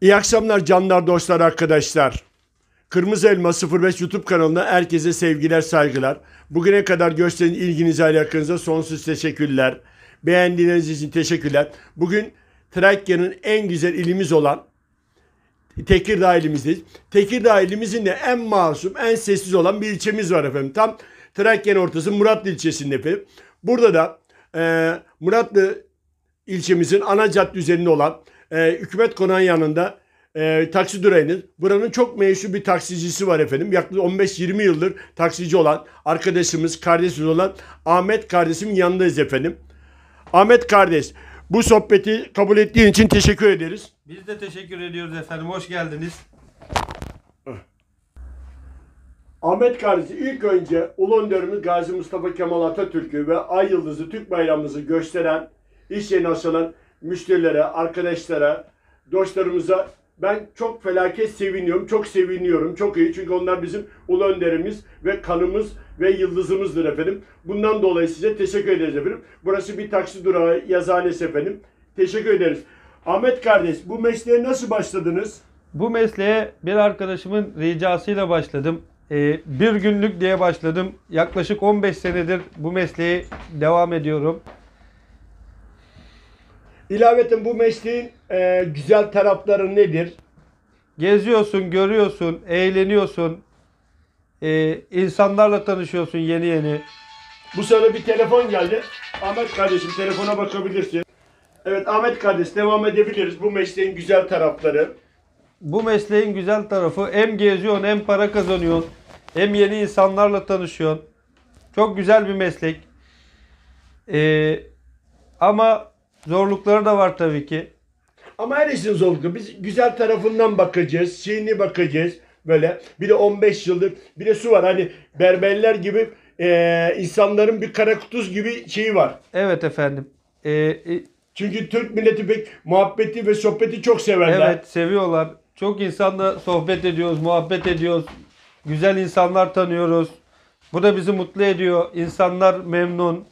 İyi akşamlar canlar, dostlar, arkadaşlar. Kırmızı Elma 05 YouTube kanalına herkese sevgiler, saygılar. Bugüne kadar gösteren ilginize, alakanıza sonsuz teşekkürler. Beğendiğiniz için teşekkürler. Bugün Trakya'nın en güzel ilimiz olan Tekirdağ ilimizdeyiz. Tekirdağ ilimizin de en masum, en sessiz olan bir ilçemiz var efendim. Tam Trakya'nın ortası Muratlı ilçesinde efendim. Burada da Muratlı ilçemizin ana cadde üzerinde olan hükümet konağının yanında taksi durağınız. Buranın çok meşhur bir taksicisi var efendim. Yaklaşık 15-20 yıldır taksici olan arkadaşımız, kardeşimiz olan Ahmet kardeşimin yanındayız efendim. Ahmet kardeş, bu sohbeti kabul ettiğin için teşekkür ederiz. Biz de teşekkür ediyoruz efendim. Hoş geldiniz. Ahmet kardeşim, ilk önce Ulu Önderimiz Gazi Mustafa Kemal Atatürk'ü ve Ay Yıldızı Türk bayrağımızı gösteren, iş yerine asılan müşterilere, arkadaşlara, dostlarımıza ben çok felaket seviniyorum, çok seviniyorum, çok iyi. Çünkü onlar bizim ulu önderimiz ve kanımız ve yıldızımızdır efendim. Bundan dolayı size teşekkür ederiz efendim. Burası bir taksi durağı, yazıhanesi efendim. Teşekkür ederiz. Ahmet kardeş, bu mesleğe nasıl başladınız? Bu mesleğe bir arkadaşımın ricasıyla başladım. Bir günlük diye başladım. Yaklaşık 15 senedir bu mesleği devam ediyorum. İlaveten bu mesleğin güzel tarafları nedir? Geziyorsun, görüyorsun, eğleniyorsun. İnsanlarla tanışıyorsun yeni yeni. Bu sırada bir telefon geldi. Ahmet kardeşim, telefona bakabilirsin. Evet Ahmet kardeş, devam edebiliriz. Bu mesleğin güzel tarafları. Bu mesleğin güzel tarafı hem geziyorsun hem para kazanıyorsun. Hem yeni insanlarla tanışıyorsun. Çok güzel bir meslek. Ama zorlukları da var tabii ki. Ama her işin zorluğu. Biz güzel tarafından bakacağız. Şeyini bakacağız. Böyle. Bir de 15 yıldır. Bir de su var. Hani berberler gibi insanların bir kara kutuz gibi şeyi var. Evet efendim. Çünkü Türk milleti pek muhabbeti ve sohbeti çok severler. Evet, seviyorlar. Çok insanla sohbet ediyoruz, muhabbet ediyoruz. Güzel insanlar tanıyoruz. Bu da bizi mutlu ediyor. İnsanlar memnun.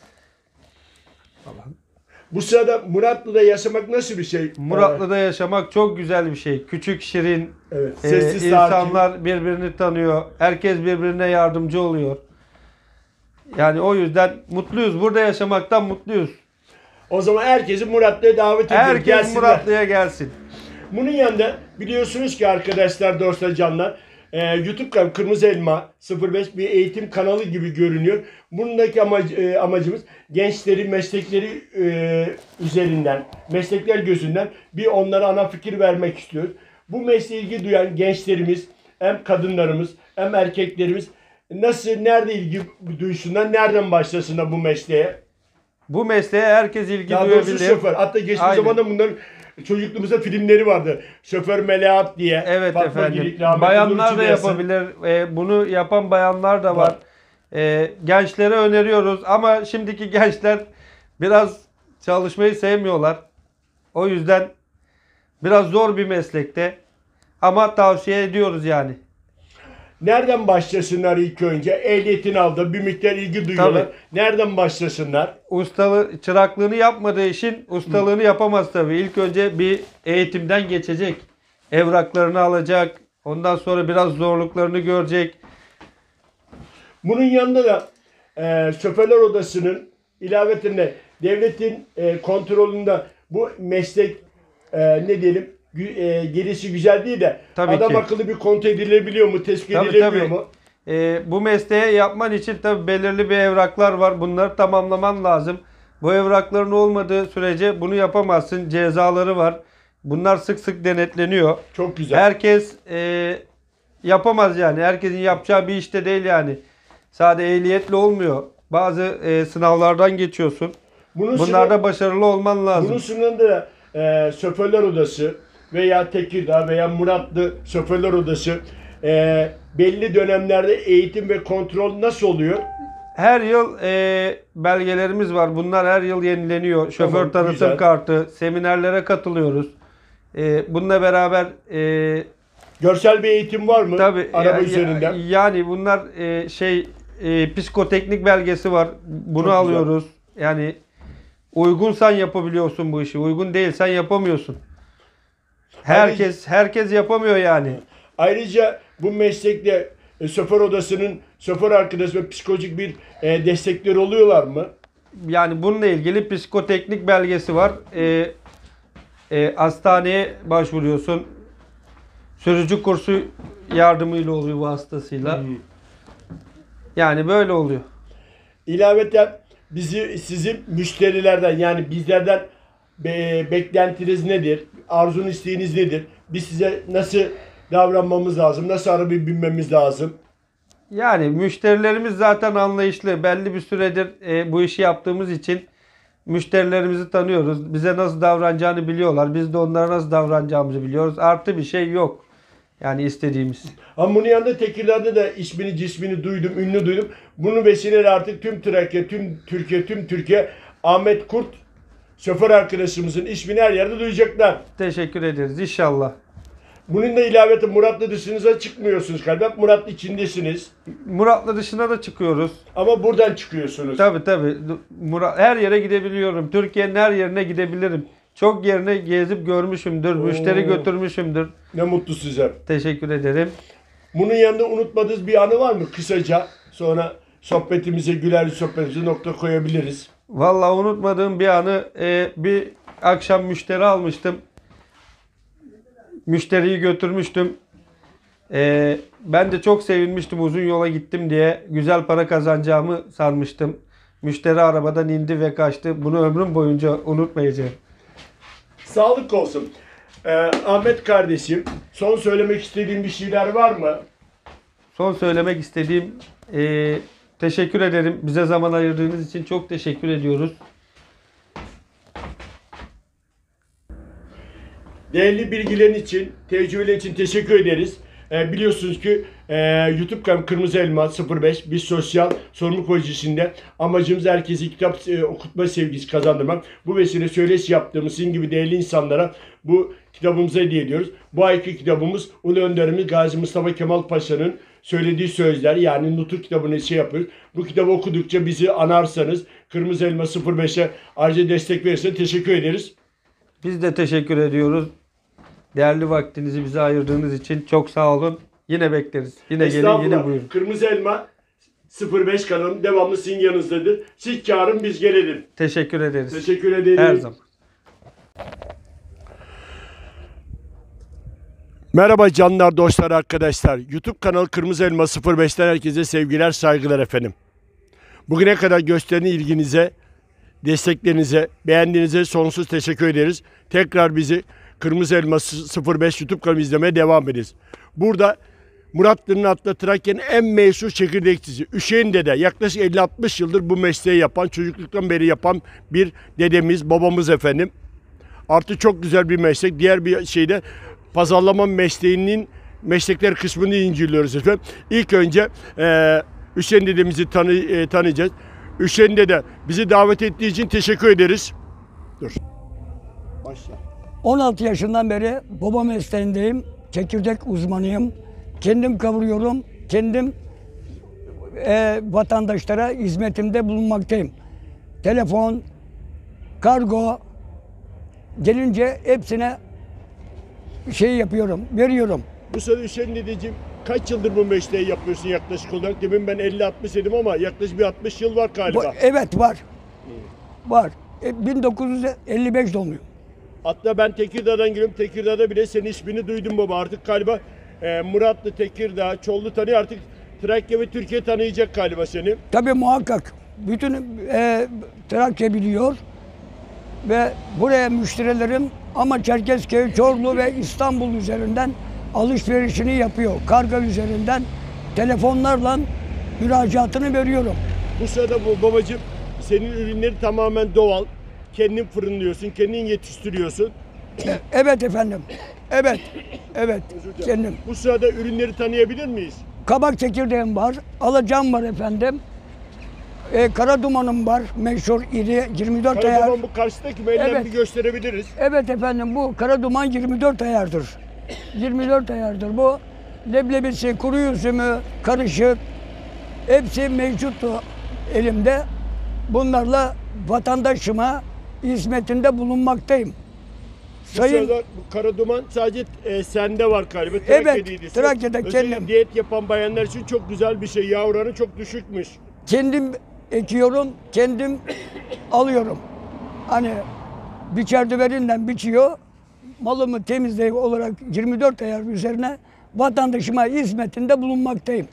Bu sırada Muratlı'da yaşamak nasıl bir şey? Muratlı'da yaşamak çok güzel bir şey. Küçük, şirin. Evet, sessiz, insanlar sakin. birbirini tanıyor. Herkes birbirine yardımcı oluyor. Yani o yüzden mutluyuz. Burada yaşamaktan mutluyuz. O zaman herkesi Muratlı'ya davet ediyoruz. Herkes Gelsinler. Muratlı'ya gelsin. Bunun yanında biliyorsunuz ki arkadaşlar, dostlar, canlar, YouTube kanalı Kırmızı Elma 05 bir eğitim kanalı gibi görünüyor. Bundaki amacımız gençleri meslekleri üzerinden, meslekler gözünden bir onlara ana fikir vermek istiyoruz. Bu mesleğe ilgi duyan gençlerimiz, hem kadınlarımız hem erkeklerimiz nasıl, nerede ilgi duysunlar, nereden başlasınlar bu mesleğe? Bu mesleğe herkes ilgi Daha doğrusu duyabilir. şoför. Hatta geçmiş zamanda bunların çocukluğumuzda filmleri vardı. Şoför Melahat diye. Evet Fatma efendim. Girik, rahmetli Bayanlar Nurçin da Yasin. yapabilir. Bunu yapan bayanlar da var. Gençlere öneriyoruz ama şimdiki gençler biraz çalışmayı sevmiyorlar. O yüzden biraz zor bir meslekte. Ama tavsiye ediyoruz yani. Nereden başlasınlar ilk önce? Ehliyetini aldı. Bir miktar ilgi duyuyorlar. Tabii. Nereden başlasınlar? Çıraklığını yapmadığı işin ustalığını yapamaz tabii. İlk önce bir eğitimden geçecek. Evraklarını alacak. Ondan sonra biraz zorluklarını görecek. Bunun yanında da şoförler odasının ilavetinde devletin kontrolünde bu meslek ne diyelim gelişi güzel değil de Tabii adam ki. akıllı bir kontrol edilebiliyor mu? Tespit Tabii, edilebiliyor tabii. mu? Bu mesleği yapman için tabii belirli bir evraklar var. Bunları tamamlaman lazım. Bu evrakların olmadığı sürece bunu yapamazsın. Cezaları var. Bunlar sık sık denetleniyor. Çok güzel. Herkes yapamaz yani. Herkesin yapacağı bir işte değil yani. Sadece ehliyetle olmuyor. Bazı sınavlardan geçiyorsun. Bunlarda başarılı olman lazım. Bunun sınırında şoförler odası veya Tekirdağ veya Muratlı şoförler odası belli dönemlerde eğitim ve kontrol nasıl oluyor? Her yıl belgelerimiz var. Bunlar her yıl yenileniyor. Şoför Tamam, tanıtım güzel. kartı, seminerlere katılıyoruz. Bununla beraber Görsel bir eğitim var mı? tabii Araba üzerinden. Yani bunlar psikoteknik belgesi var. Bunu Çok alıyoruz. Yani uygunsan yapabiliyorsun bu işi. Uygun değilsen yapamıyorsun. Herkes yapamıyor yani. Ayrıca bu meslekte şoför odasının şoför arkadaşı ve psikolojik bir destekleri oluyorlar mı? Yani bununla ilgili psikoteknik belgesi var. Hastaneye başvuruyorsun. Sürücü kursu yardımıyla oluyor, vasıtasıyla. Yani böyle oluyor. İlaveten sizin müşterilerden, yani bizlerden beklentiniz nedir? Arzunuz, isteğiniz nedir? Biz size nasıl davranmamız lazım? Nasıl arabayı binmemiz lazım? Yani müşterilerimiz zaten anlayışlı. Belli bir süredir bu işi yaptığımız için müşterilerimizi tanıyoruz. Bize nasıl davranacağını biliyorlar. Biz de onlara nasıl davranacağımızı biliyoruz. Artı bir şey yok. Yani istediğimiz. Ama bunun yanında Tekirdağ'da da ismini cismini duydum, ünlü duydum. Bunun vesileyle artık tüm Trakya, tüm Türkiye Ahmet Kurt şoför arkadaşımızın ismini her yerde duyacaklar. Teşekkür ederiz inşallah. Bunun da ilaveten Murat'la dışınıza çıkmıyorsunuz galiba. Murat'la içindesiniz. Murat'la dışına da çıkıyoruz. Ama buradan çıkıyorsunuz. Tabii. Her yere gidebiliyorum. Türkiye'nin her yerine gidebilirim. Çok yerine gezip görmüşümdür. Müşteri götürmüşümdür. Ne mutlu size. Teşekkür ederim. Bunun yanında unutmadığınız bir anı var mı? Kısaca sonra güler sohbetimize nokta koyabiliriz. Vallahi unutmadığım bir anı, bir akşam müşteri almıştım. Müşteriyi götürmüştüm. Ben de çok sevinmiştim uzun yola gittim diye. Güzel para kazanacağımı sanmıştım. Müşteri arabadan indi ve kaçtı. Bunu ömrüm boyunca unutmayacağım. Sağlık olsun. Ahmet kardeşim, son söylemek istediğin bir şeyler var mı? Son söylemek istediğim, teşekkür ederim. Bize zaman ayırdığınız için çok teşekkür ediyoruz. Değerli bilgilerin için, tecrübelerin için teşekkür ederiz. Biliyorsunuz ki YouTube kanalım Kırmızı Elma 05 biz sosyal sorumluluk projesinde amacımız herkese kitap okutma sevgisi kazandırmak. Bu vesile söyleşi yaptığımız sizin gibi değerli insanlara bu kitabımızı hediye ediyoruz. Bu ayki kitabımız Ulu Önderimiz Gazi Mustafa Kemal Paşa'nın söylediği sözler, yani Nutuk kitabını yapıyoruz. Bu kitabı okudukça bizi anarsanız Kırmızı Elma 05'e ayrıca destek verirseniz teşekkür ederiz. Biz de teşekkür ediyoruz. Değerli vaktinizi bize ayırdığınız için çok sağ olun. Yine bekleriz. Yine gelin, yine buyurun. Kırmızı Elma 05 kanalım devamlı sizin yanınızdadır. Siz çağırın, biz gelelim. Teşekkür ederiz. Teşekkür ederim. Her zaman. Merhaba canlar, dostlar, arkadaşlar. YouTube kanalı Kırmızı Elma 05'ten herkese sevgiler, saygılar efendim. Bugüne kadar gösteren ilginize, desteklerinize, beğendiğinize sonsuz teşekkür ederiz. Tekrar bizi Kırmızı Elma 05 YouTube kanalı izlemeye devam ediniz. Burada Muratlı'nın adlı Trakya'nın en meşhur çekirdekçisi Hüseyin Dede, yaklaşık 50-60 yıldır bu mesleği yapan, çocukluktan beri yapan bir dedemiz, babamız efendim. Artı çok güzel bir meslek. Diğer bir şeyde pazarlama mesleğinin meslekler kısmını inceliyoruz efendim. İlk önce Hüseyin dedemizi tanıyacağız. Hüseyin Dede, bizi davet ettiği için teşekkür ederiz. Dur. Başla. 16 yaşından beri baba mesleğindeyim. Çekirdek uzmanıyım. Kendim kavuruyorum. Kendim vatandaşlara hizmetimde bulunmaktayım. Telefon, kargo gelince hepsine yapıyorum, veriyorum. Bu sene Hüseyin dedeciğim kaç yıldır bu mesleği yapıyorsun yaklaşık olarak? Demin ben 50-60 dedim ama yaklaşık bir 60 yıl var galiba. Evet var. Var. 1955 doğumluyum. Hatta ben Tekirdağ'dan geliyorum. Tekirdağ'da bile senin ismini duydum baba. Artık galiba Muratlı, Tekirdağ, Çollu tanıyor. Artık Trakya ve Türkiye tanıyacak galiba seni. Tabii muhakkak. Bütün Trakya biliyor. Ve buraya müşterilerim ama Çerkezköy, Çorlu ve İstanbul üzerinden alışverişini yapıyor. Kargo üzerinden telefonlarla müracaatını veriyorum. Bu sırada bu babacığım senin ürünleri tamamen doğal. Kendin fırınlıyorsun, kendin yetiştiriyorsun. Evet efendim. Evet. Evet. Kendim. Bu sırada ürünleri tanıyabilir miyiz? Kabak çekirdeğim var. Alacağım var efendim. Kara dumanım var. Meşhur iri 24 ayar. Karaduman bu karşıdaki mi? Elden Evet. bir gösterebiliriz. Evet efendim, bu kara duman 24 ayardır. 24 ayardır bu. Leblebisi, kuru üzümü, karışık hepsi mevcuttu elimde. Bunlarla vatandaşıma hizmetinde bulunmaktayım. Sayın Sayın... Bu kara duman sadece sende var galiba. Evet, Trakya'daydı. Trakya'da Özellikle kendim. diyet yapan bayanlar için çok güzel bir şey. Yağ oranı çok düşükmüş. kendim ekiyorum, kendim alıyorum. Hani biçerdiverinden biçiyor. Malımı temizleyip olarak 24 ayar üzerine vatandaşıma hizmetinde bulunmaktayım.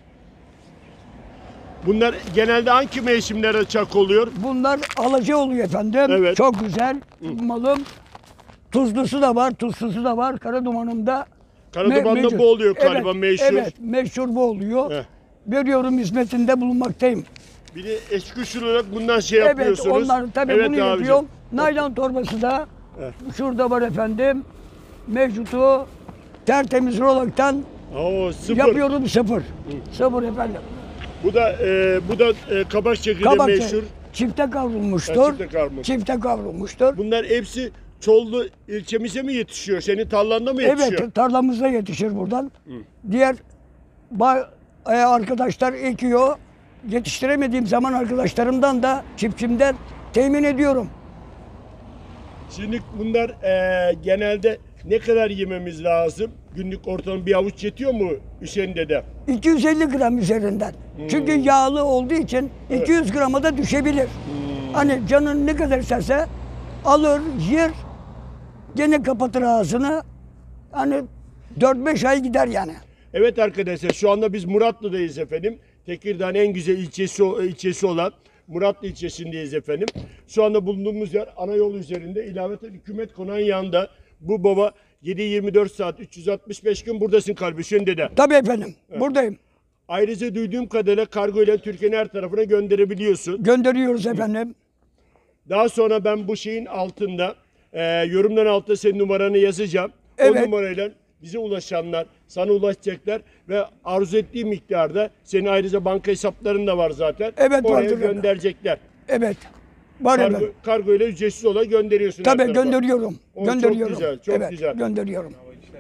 Bunlar genelde hangi mevsimlere çak oluyor? Bunlar alaca oluyor efendim. Evet. Çok güzel malım. Tuzlusu da var, tuzsuzu da var. Kara dumanımda Karaduman'da mevcut. bu oluyor galiba, Evet, meşhur. Evet, meşhur bu oluyor. Heh. Veriyorum, hizmetinde bulunmaktayım. Bir de eski usul olarak bundan şey Evet, yapıyorsunuz. onlar tabii Evet bunu abicim. yapıyorum. Naylon torbası da şurada var efendim. Mevcutu tertemiz rolaktan Oo, sıfır. yapıyorum, sıfır. Sıfır efendim. Bu da kabak çekirdeği Kabak meşhur. çifte kavrulmuştur. Ha, çifte kavrulmuş. Çifte kavrulmuştur. Bunlar hepsi Çollu ilçemize mi yetişiyor? Senin tarlanda mı yetişiyor? Evet, tarlamızda yetişir buradan. Diğer arkadaşlar ekiyor. Yetiştiremediğim zaman arkadaşlarımdan da çiftçimden temin ediyorum. Şimdi bunlar genelde ne kadar yememiz lazım? Günlük ortalama bir avuç yetiyor mu Hüseyin dede? 250 gram üzerinden. Çünkü yağlı olduğu için 200 grama da düşebilir. Hani canın ne kadar isterse alır, yer, gene kapatır ağzını. Hani 4-5 ay gider yani. Evet arkadaşlar, şu anda biz Muratlı'dayız efendim. Tekirdağ'ın en güzel ilçesi olan Muratlı ilçesindeyiz efendim. Şu anda bulunduğumuz yer ana yol üzerinde, ilaveten hükümet konağın yanında. Bu baba 7-24 saat 365 gün buradasın Hüseyin dede. Tabii efendim, buradayım. Ayrıca duyduğum kadarıyla kargo ile Türkiye'nin her tarafına gönderebiliyorsun. Gönderiyoruz efendim. Daha sonra ben bu şeyin altında, yorumların altında senin numaranı yazacağım. O Evet. numarayla bize ulaşanlar sana ulaşacaklar ve arzu ettiği miktarda, senin ayrıca banka hesapların da var zaten. Evet, Oraya vardır. gönderecekler. Evet. Var efendim. Kargo ile ücretsiz olarak gönderiyorsun. her Tabii tarafa. gönderiyorum. O Gönderiyorum. Çok güzel, çok evet, güzel. gönderiyorum.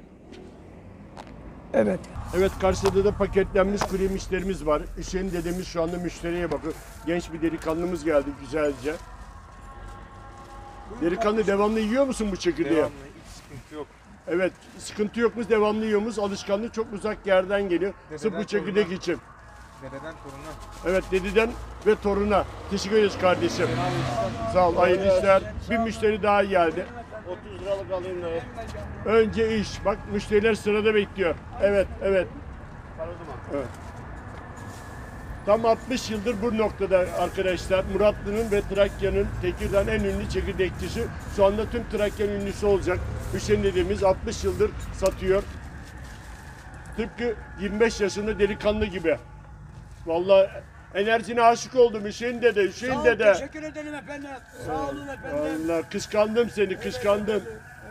Evet. Evet, karşıda da paketlenmiş kuru yemişlerimiz var. Hüseyin dedemiz şu anda müşteriye bakıyor. Genç bir delikanlımız geldi güzelce. Delikanlı, devamlı yiyor musun bu çekirdeği? Devamlı, hiç sıkıntı yok. Evet, sıkıntı yok mu? Devamlı yiyor muyuz? Alışkanlığı çok uzak yerden geliyor. Sırf bu Dededen çekirdek toruna. için. Dededen toruna. Evet, dededen ve toruna. Teşekkür ederiz kardeşim. Sağ ol, hayırlı işler. Bir müşteri daha geldi. 30 liralık alayım da. Önce iş. Bak, müşteriler sırada bekliyor. Evet, evet. Evet. Tam 60 yıldır bu noktada arkadaşlar. Muratlı'nın ve Trakya'nın, Tekirdağ'ın en ünlü çekirdekçisi. Şu anda tüm Trakya'nın ünlüsü olacak. Hüseyin dediğimiz 60 yıldır satıyor. Tıpkı 25 yaşında delikanlı gibi. Vallahi enerjine aşık oldum Hüseyin dede. Hüseyin dede. Teşekkür ederim efendim. Sağ olun efendim. Allah, kıskandım seni, kıskandım.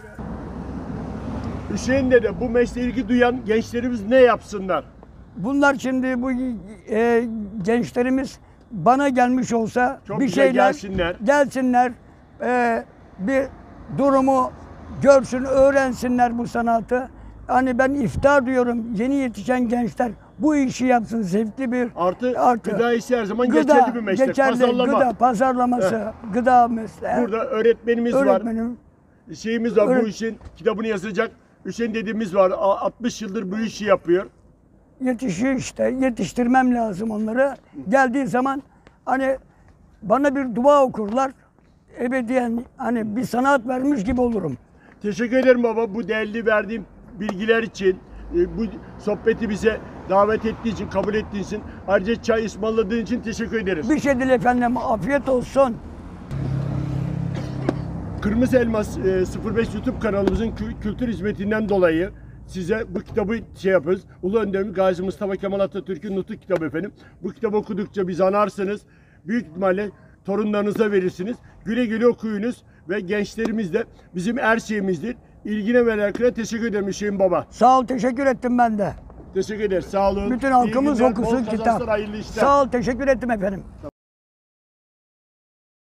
Hüseyin dede, bu mesleğe ilgi duyan gençlerimiz ne yapsınlar? Bunlar şimdi bu gençlerimiz bana gelmiş olsa Çok bir güzel, şeyler gelsinler. Bir durumu görsün, öğrensinler bu sanatı. Hani ben iftihar diyorum, yeni yetişen gençler bu işi yapsın, zevkli bir Artı gıda işi her zaman geçerli bir meslek. geçerli, Pazarlama. gıda pazarlaması, gıda mesleği. Burada öğretmenimiz var. öğretmenim. Şeyimiz var, bu Öğret- işin kitabını yazacak. Hüseyin dediğimiz var. 60 yıldır bu işi yapıyor. Yetişiyor işte. Yetiştirmem lazım onları. Geldiği zaman hani bana bir dua okurlar. Ebediyen hani bir sanat vermiş gibi olurum. Teşekkür ederim baba, bu değerli verdiğim bilgiler için, bu sohbeti bize davet ettiği için, kabul ettiğin için, ayrıca çay ısmarladığın için teşekkür ederiz. Bir şey değil efendim. Afiyet olsun. Kırmızı Elmas 05 YouTube kanalımızın kültür hizmetinden dolayı size bu kitabı şey yapıyoruz. Ulu Önderimiz Gazi Mustafa Kemal Atatürk'ün Nutuk kitabı efendim. Bu kitabı okudukça bizi anarsınız. Büyük ihtimalle torunlarınıza verirsiniz. Güle güle okuyunuz ve gençlerimiz de bizim her şeyimizdir. İlgine ve alakaya teşekkür ederim Hüseyin baba. Sağ ol. Teşekkür ettim ben de. Teşekkür ederiz. Sağ olun. Bütün İyi halkımız günler, okusun bol kitap. kazançlar, hayırlı işler. Sağ ol. Teşekkür ettim efendim.